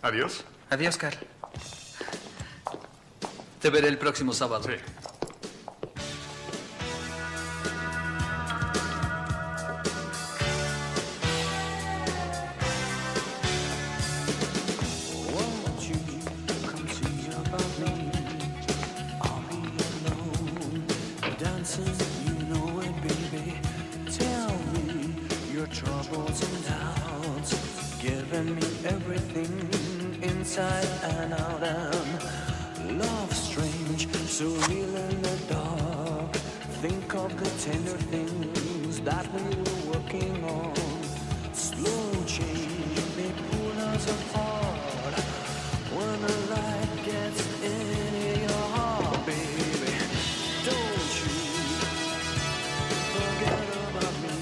Adiós. Adiós, Carl. Te veré el próximo sábado. Sí. Troubles and doubts, giving me everything inside and out, and love strange, so real in the dark. Think of the tender things that we were working on. Slow change, they pull us apart. When the light gets in your heart, baby, don't you forget about me.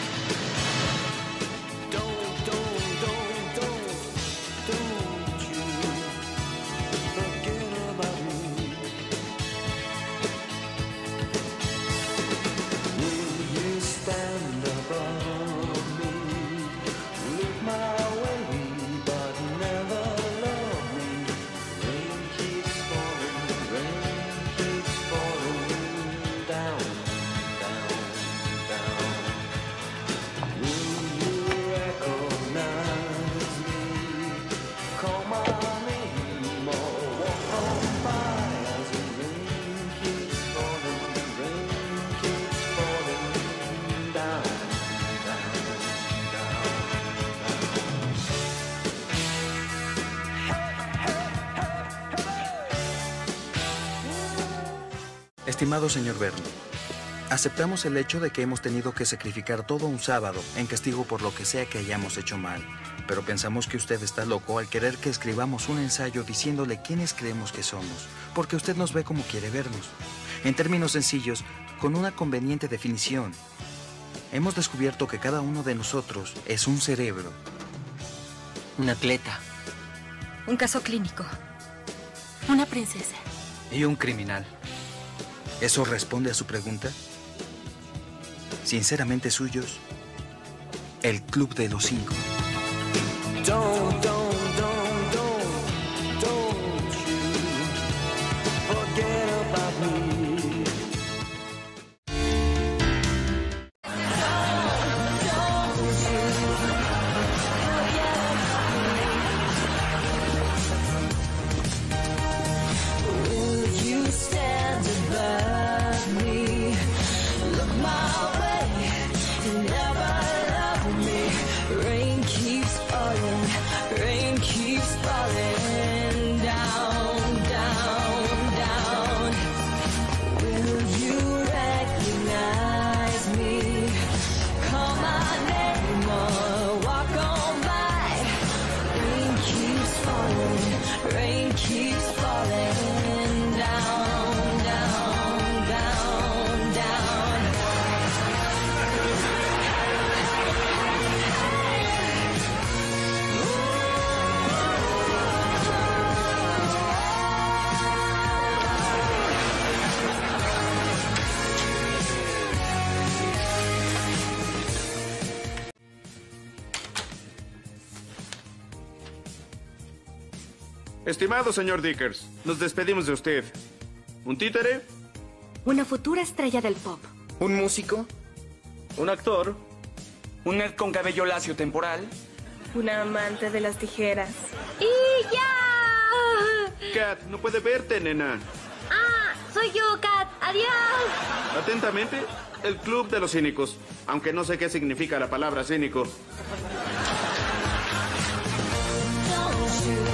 Estimado señor Verne, aceptamos el hecho de que hemos tenido que sacrificar todo un sábado en castigo por lo que sea que hayamos hecho mal, pero pensamos que usted está loco al querer que escribamos un ensayo diciéndole quiénes creemos que somos, porque usted nos ve como quiere vernos. En términos sencillos, con una conveniente definición, hemos descubierto que cada uno de nosotros es un cerebro, Un atleta Un caso clínico. Una princesa. y un criminal. ¿Eso responde a su pregunta? Sinceramente suyos, el Club de los Cinco. Don't you forget about me. Will you stand above me? Look my way, never love me. Rain keeps falling down, down, down. Will you recognize me? Call my name or walk on by. Rain keeps falling down, down, down, down. Estimado señor Dickers, nos despedimos de usted. ¿Un títere? Una futura estrella del pop. ¿Un músico? ¿Un actor? ¿Un nerd con cabello lacio temporal? Una amante de las tijeras. ¡Y ya! Kat, no puede verte, nena. ¡Ah! Soy yo, Kat. ¡Adiós! Atentamente, el Club de los Cínicos. Aunque no sé qué significa la palabra cínico. Don't you